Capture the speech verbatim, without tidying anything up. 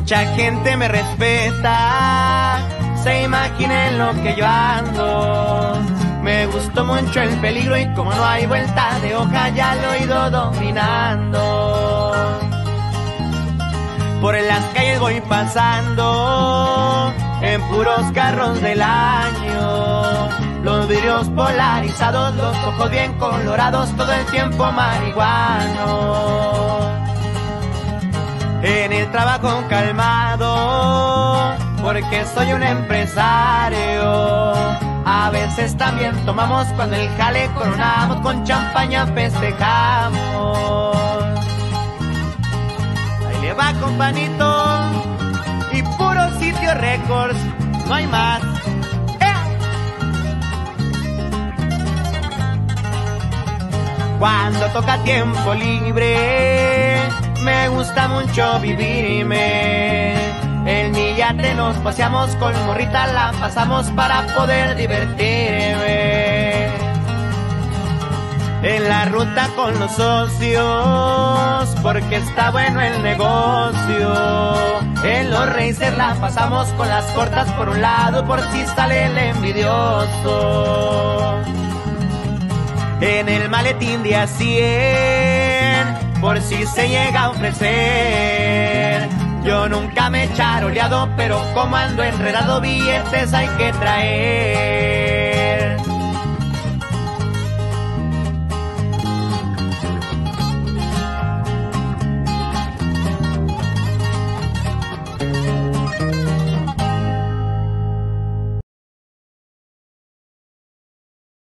Mucha gente me respeta, se imagina en lo que yo ando. Me gustó mucho el peligro y como no hay vuelta de hoja ya lo he ido dominando. Por las calles voy pasando en puros carros del año. Los vidrios polarizados, los ojos bien colorados, todo el tiempo marihuano. En el trabajo calmado, porque soy un empresario. A veces también tomamos, cuando el jale coronamos, con champaña festejamos. Ahí le va, companito, y puro Sitio Records, no hay más. Cuando toca tiempo libre, me gusta mucho vivirme. En mi yate nos paseamos, con morrita la pasamos para poder divertirme. En la ruta con los socios, porque está bueno el negocio. En los racers la pasamos con las cortas por un lado, por si sale el envidioso. En el maletín de a cien, por si se llega a ofrecer. Yo nunca me he charoleado, pero como ando enredado, billetes hay que traer.